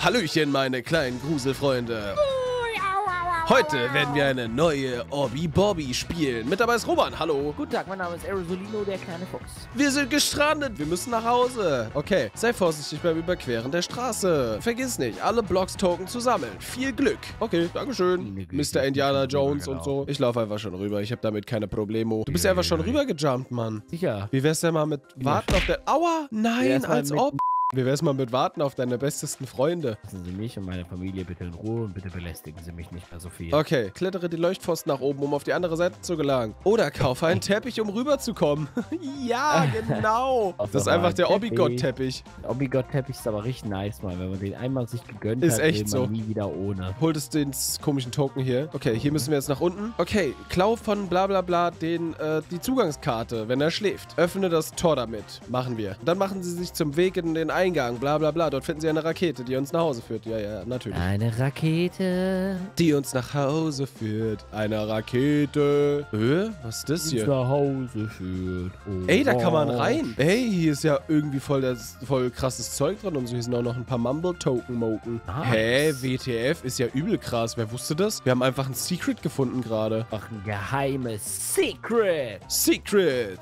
Hallöchen, meine kleinen Gruselfreunde. Heute werden wir eine neue Obby-Bobby spielen. Mit dabei ist Roman, hallo. Guten Tag, mein Name ist Aerosolino, der kleine Fuchs. Wir sind gestrandet, wir müssen nach Hause. Okay, sei vorsichtig beim Überqueren der Straße. Vergiss nicht, alle Blocks-Token zu sammeln. Viel Glück. Okay, dankeschön, Mr. Indiana Jones und so. Ich laufe einfach schon rüber, ich habe damit keine Probleme. Du bist ja einfach schon rübergejumpt, Mann. Sicher. Wie wär's denn mal mit Warten auf der... Aua, nein, als ob... Wie wär's mal mit Warten auf deine bestesten Freunde? Lassen Sie mich und meine Familie bitte in Ruhe und bitte belästigen Sie mich nicht mehr so viel. Okay, klettere die Leuchtpfosten nach oben, um auf die andere Seite zu gelangen. Oder kaufe einen Teppich, um rüberzukommen. Ja, genau. Das ist einfach der Obby-Gott-Teppich. Der Obby-Gott-Teppich ist aber richtig nice, Mann. Wenn man den einmal sich gegönnt ist hat, echt will so. man nie wieder ohne. Holt es den komischen Token hier. Okay, hier müssen wir jetzt nach unten. Okay, klau von bla bla bla die Zugangskarte, wenn er schläft. Öffne das Tor damit. Machen wir. Dann machen sie sich zum Weg in den Eingang. Bla bla bla. Dort finden sie eine Rakete, die uns nach Hause führt. Ja, ja, natürlich. Eine Rakete. Die uns nach Hause führt. Eine Rakete. Was ist das hier? Nach Hause führt. Oh, ey, da kann man rein. Ey, hier ist ja irgendwie voll krasses Zeug drin und so. Hier sind auch noch ein paar Mumble-Token-Moken. Hä? WTF ist ja übel krass. Wer wusste das? Wir haben einfach ein Secret gefunden gerade. Ach, ein geheimes Secret. Secret.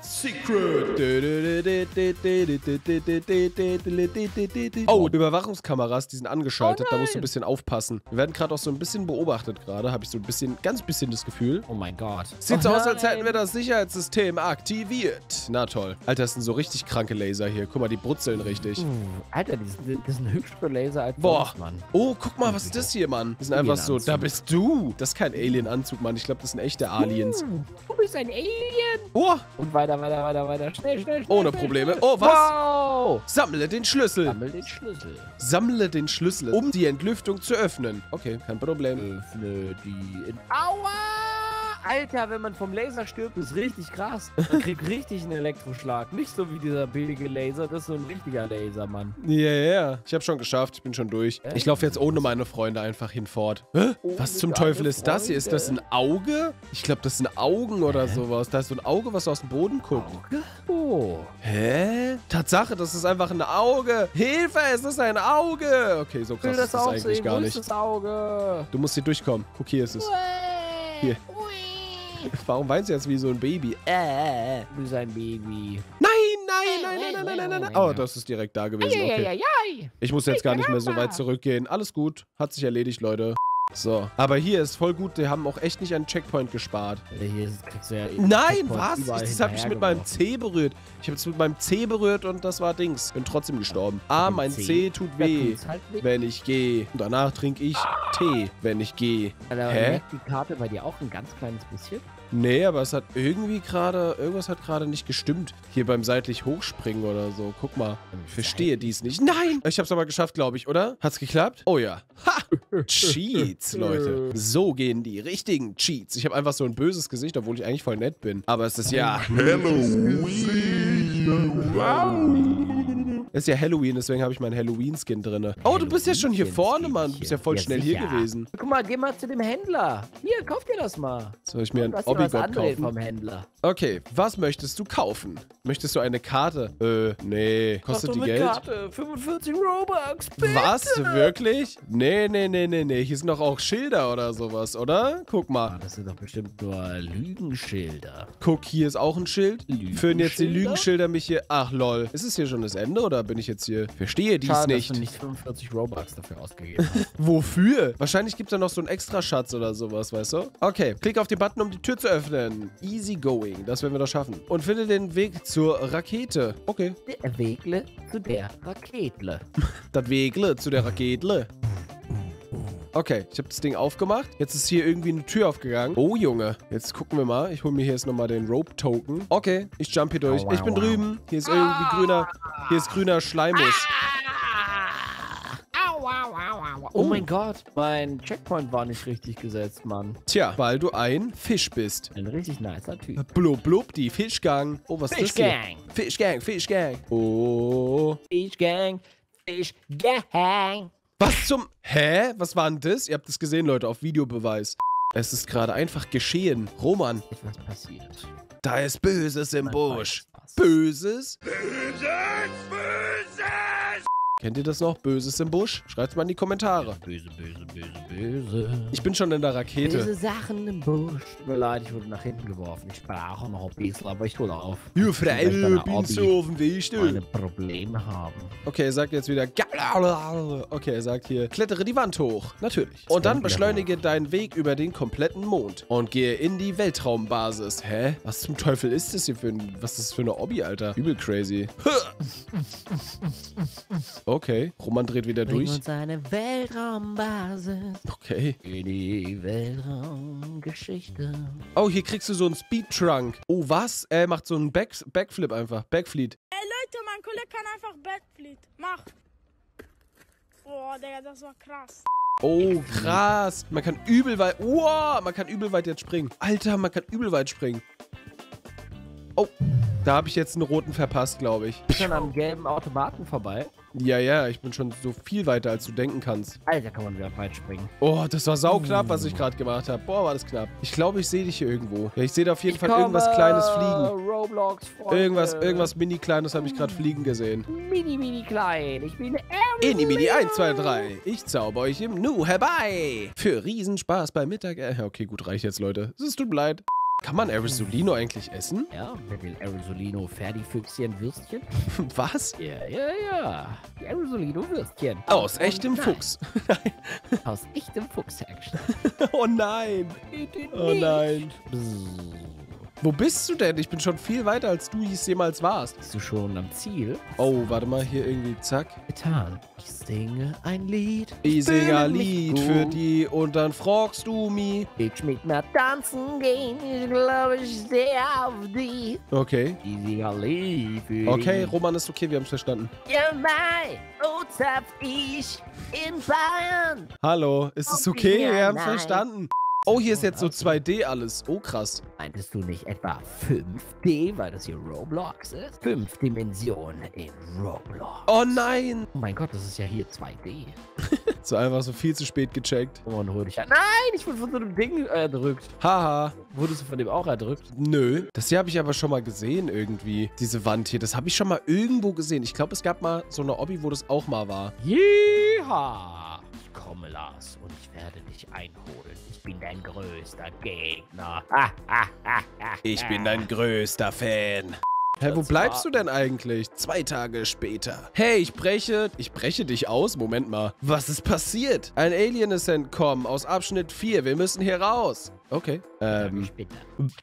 Oh, die Überwachungskameras, die sind angeschaltet. Da musst du ein bisschen aufpassen. Wir werden gerade auch so ein bisschen beobachtet gerade. Habe ich so ein bisschen, ganz bisschen das Gefühl. Oh mein Gott. Sieht so aus, als hätten wir das Sicherheitssystem aktiviert. Na toll. Alter, das sind so richtig kranke Laser hier. Guck mal, die brutzeln richtig. Alter, das sind hübschere Laser als boah. sonst, Mann. Oh, guck mal, was ist das hier, Mann? Die sind einfach so, da bist du. Das ist kein Alien-Anzug, Mann. Ich glaube, das sind echte Aliens. Du bist ein Alien. Oh. Und weiter. Schnell. Ohne Probleme. Oh, was? Wow. Sammle den Schlüssel. Sammle den Schlüssel, um die Entlüftung zu öffnen. Okay, kein Problem. Öffne die... Aua! Alter, wenn man vom Laser stirbt, ist richtig krass. Man kriegt richtig einen Elektroschlag. Nicht so wie dieser billige Laser, das ist so ein richtiger Laser, Mann. Ja. Ich habe schon geschafft, ich bin schon durch. Ich laufe jetzt ohne meine Freunde einfach hinfort. Hä? Was zum Teufel ist das hier? Ist das ein Auge? Ich glaube, das sind Augen oder sowas. Da ist so ein Auge, was aus dem Boden guckt. Auge? Oh. Hä? Tatsache, das ist einfach ein Auge. Hilfe, es ist ein Auge. Okay, so krass ist das eigentlich gar nicht. Das Auge? Du musst hier durchkommen. Guck, hier ist es. Hier. Warum weinst du jetzt wie so ein Baby? Du bist ein Baby. Nein. Oh, das ist direkt da gewesen. Okay. Ich muss jetzt gar nicht mehr so weit zurückgehen. Alles gut. Hat sich erledigt, Leute. So. Aber hier ist voll gut. Die haben auch echt nicht einen Checkpoint gespart. Hier kriegst du ja nein, was? Das habe ich mit meinem C berührt. Ich habe es mit meinem C berührt und das war Dings. Bin trotzdem gestorben. Mein C tut weh, wenn ich gehe. Und danach trinke ich Tee, wenn ich gehe. Hä? Die Karte bei dir auch ein ganz kleines bisschen? Nee, aber es hat irgendwas hat gerade nicht gestimmt. Hier beim seitlich hochspringen oder so. Guck mal. Ich verstehe dies nicht. Nein! Ich hab's aber geschafft, glaube ich, oder? Hat's geklappt? Oh ja. Ha! Cheats, Leute. So gehen die richtigen Cheats. Ich habe einfach so ein böses Gesicht, obwohl ich eigentlich voll nett bin. Aber es ist ja Halloween. Es ist ja Halloween, deswegen habe ich meinen Halloween-Skin drin. Oh, du bist ja schon hier vorne, Mann. Du bist ja voll schnell hier gewesen. Guck mal, geh mal zu dem Händler. Hier, kauf dir das mal. Soll ich mir einen Obby-Gott kaufen? Vom Händler. Okay, was möchtest du kaufen? Möchtest du eine Karte? Nee. Kostet die Geld? Karte. 45 Robux, bitte. Was? Wirklich? Nee. Hier sind doch auch Schilder oder sowas, oder? Guck mal. Das sind doch bestimmt nur Lügenschilder. Guck, hier ist auch ein Schild. Führen jetzt die Lügenschilder mich hier... Ach, lol. Ist es hier schon das Ende, oder bin ich jetzt hier... Verstehe dies schade, nicht. Dass du nicht 45 Robux dafür ausgegeben hast. Wofür? Wahrscheinlich gibt es da noch so einen Extraschatz oder sowas, weißt du? Okay, klick auf den Button, um die Tür zu öffnen. Easy going. Das werden wir doch schaffen. Und finde den Weg zur Rakete. Okay. Der Wegle zu der Raketle. Das Wegle zu der Raketle. Okay, ich habe das Ding aufgemacht. Jetzt ist hier irgendwie eine Tür aufgegangen. Oh, Junge. Jetzt gucken wir mal. Ich hole mir hier jetzt nochmal den Rope-Token. Okay, ich jump hier durch. Ich bin drüben. Hier ist irgendwie grüner Schleimus. Oh mein Gott, mein Checkpoint war nicht richtig gesetzt, Mann. Tja, weil du ein Fisch bist. Ein richtig nicer Typ. Blub, blub, die Fischgang. Oh, was ist das hier? Fischgang. Oh. Fischgang. Was zum... Hä? Was war denn das? Ihr habt es gesehen, Leute, auf Videobeweis. Es ist gerade einfach geschehen. Roman. Was passiert? Da ist Böses im Busch. Böses? Kennt ihr das noch? Böses im Busch? Schreibt's mal in die Kommentare. Böse, böse, böse, böse. Ich bin schon in der Rakete. Böse Sachen im Busch. Tut mir leid, ich wurde nach hinten geworfen. Ich brauche noch ein bisschen, aber ich hole auf. Ja, Freunde, bin so auf dem Weg, meine Probleme haben. Okay, er sagt jetzt wieder... Okay, er sagt hier, klettere die Wand hoch. Natürlich. Und dann beschleunige deinen Weg über den kompletten Mond. Und gehe in die Weltraumbasis. Hä? Was zum Teufel ist das hier für ein... Was ist das für eine Obby, Alter? Übel crazy. Okay, Roman dreht wieder durch. Bring uns eine Weltraumbasis. Okay. In die Weltraumgeschichte. Oh, hier kriegst du so einen Speed-Trunk. Oh, was? Er macht so einen Backflip einfach. Backfleet. Ey Leute, mein Kollege kann einfach Backfleet. Mach. Boah, Digga, das war krass. Oh, krass. Man kann übel weit... Wow, man kann übel weit jetzt springen. Alter, man kann übel weit springen. Oh, da habe ich jetzt einen roten verpasst, glaube ich. Ich bin am gelben Automaten vorbei. Ja, ich bin schon so viel weiter, als du denken kannst. Alter, kann man wieder weit springen. Oh, das war sauknapp, was ich gerade gemacht habe. Boah, war das knapp. Ich glaube, ich sehe dich hier irgendwo. Ja, ich sehe da auf jeden Fall irgendwas Kleines fliegen. Roblox, Irgendwas mini-Kleines habe ich gerade fliegen gesehen. Mini klein. Ich bin Mini 1, 2, 3. Ich zauber euch im Nu herbei. Für Riesenspaß beim Mittag. Ja, okay, gut, reicht jetzt, Leute. Es tut mir leid. Kann man Aerosolino eigentlich essen? Ja, mit dem Aerosolino Ferdi-Füchschen-Würstchen. Was? Ja. Die Aerosolino-Würstchen. Aus echtem Fuchs. Aus echtem Fuchs hergestellt. Oh nein. Oh nein. Wo bist du denn? Ich bin schon viel weiter, als du jemals warst. Bist du schon am Ziel? Oh, warte mal, hier irgendwie, zack. Getan. Ich singe ein Lied. Ich singe ein Lied für die und dann fragst du mich. Ich mit mir tanzen gehen, ich glaube, ich stehe auf die. Okay. Ich singe ein Lied für die. Okay, Roman ist okay, wir haben es verstanden. Ja, mein Ozap ich in Bayern. Hallo, ist es okay? Wir haben es verstanden. Oh, hier ist jetzt so 2D alles. Oh, krass. Meintest du nicht etwa 5D, weil das hier Roblox ist? 5 Dimensionen in Roblox. Oh nein. Oh mein Gott, das ist ja hier 2D. So einfach so viel zu spät gecheckt. Oh, und hol dich an. Nein, ich wurde von so einem Ding erdrückt. Haha. Wurdest du von dem auch erdrückt? Nö. Das hier habe ich aber schon mal gesehen irgendwie. Diese Wand hier. Das habe ich schon mal irgendwo gesehen. Ich glaube, es gab mal so eine Obby, wo das auch mal war. Jeha. Ich komme, Lars, und ich werde dich einholen. Ich bin dein größter Gegner. Ich bin dein größter Fan. Hä, wo bleibst du denn eigentlich? 2 Tage später. Hey, ich breche dich aus? Moment mal. Was ist passiert? Ein Alien ist entkommen aus Abschnitt 4. Wir müssen hier raus. Okay. Bitte.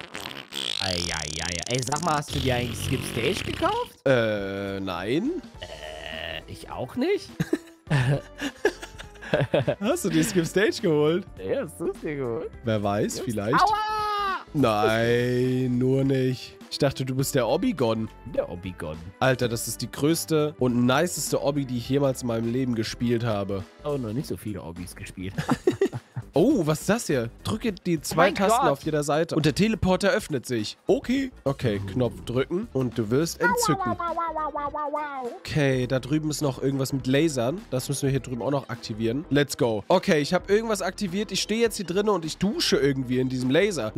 Ey, sag mal, hast du dir eigentlich Skip Stage gekauft? Nein. Ich auch nicht. Hast du dir Skip Stage geholt? Ja, hast du es dir geholt? Wer weiß, vielleicht. Aua! Nein, nur nicht. Ich dachte, du bist der Obigon. Der Obigon. Alter, das ist die größte und niceste Obby, die ich jemals in meinem Leben gespielt habe. Oh, noch nicht so viele Obbys gespielt. Oh, was ist das hier? Drücke die 2 Tasten Gott. auf jeder Seite und der Teleporter öffnet sich. Okay. Okay, Knopf drücken und du wirst entzücken. Okay, da drüben ist noch irgendwas mit Lasern. Das müssen wir hier drüben auch noch aktivieren. Let's go. Okay, ich habe irgendwas aktiviert. Ich stehe jetzt hier drin und ich dusche irgendwie in diesem Laser.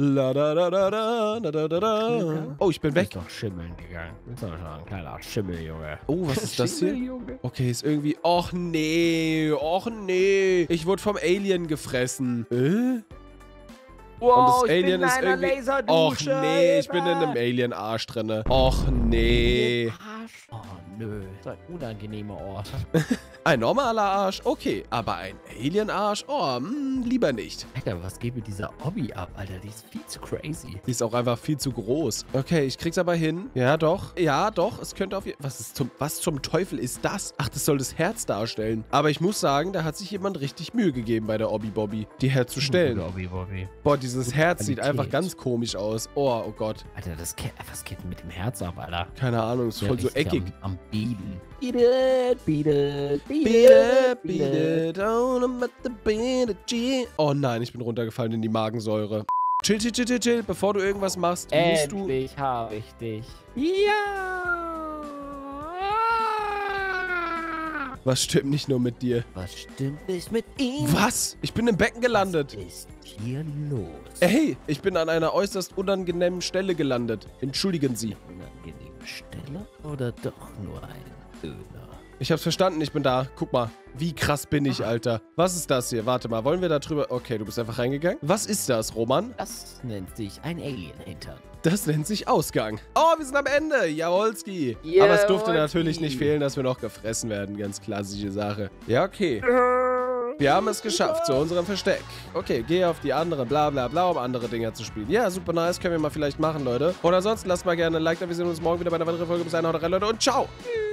Oh, ich bin weg. Du bist doch schimmeln gegangen. Du bist doch schon ein kleiner Schimmel, Junge. Oh, was ist das hier? Junge. Okay, ist irgendwie... Och nee. Ich wurde vom Alien gefressen. Wow, Und das ich Alien bin ist in einer irgendwie... Och Laserdusche, nee, ich bin in Hilfe. einem Alien-Arsch drinne. Och nee. Arsch. Oh nö, so ein unangenehmer Ort. Ein normaler Arsch, okay. Aber ein Alien-Arsch? Oh, lieber nicht. Alter, was geht mit dieser Obby ab, Alter? Die ist viel zu crazy. Die ist auch einfach viel zu groß. Okay, ich krieg's aber hin. Ja, doch. Ja, doch. Es könnte auf jeden Fall... Was zum Teufel ist das? Ach, das soll das Herz darstellen. Aber ich muss sagen, da hat sich jemand richtig Mühe gegeben bei der Obby-Bobby, die herzustellen. Obby. Boah, dieses Herz sieht Qualität. einfach ganz komisch aus. Oh Gott. Alter, was geht denn mit dem Herz ab, Alter? Keine Ahnung, ist voll so Richtig eckig. Am Bieben. Beat it. Oh nein, ich bin runtergefallen in die Magensäure. Chill. Bevor du irgendwas machst, musst du... Endlich habe ich dich. Ja. Was stimmt nicht nur mit dir? Was stimmt nicht mit ihm? Was? Ich bin im Becken gelandet. Was ist hier los? Hey, ich bin an einer äußerst unangenehmen Stelle gelandet. Entschuldigen Sie. Unangenehme Stelle oder doch nur ein Döner? Ich hab's verstanden, ich bin da. Guck mal, wie krass bin ich, Alter. Was ist das hier? Warte mal, wollen wir da drüber... Okay, du bist einfach reingegangen. Was ist das, Roman? Das nennt sich ein Alien-Hintern. Das nennt sich Ausgang. Oh, wir sind am Ende. Jawolski. Aber es durfte natürlich nicht fehlen, dass wir noch gefressen werden. Ganz klassische Sache. Ja, okay. Wir haben es geschafft zu unserem Versteck. Okay, geh auf die andere, bla bla bla, um andere Dinger zu spielen. Ja, super nice. Können wir mal vielleicht machen, Leute. Und ansonsten lasst mal gerne ein Like da. Wir sehen uns morgen wieder bei einer weiteren Folge. Bis dahin, haut rein, Leute. Und ciao.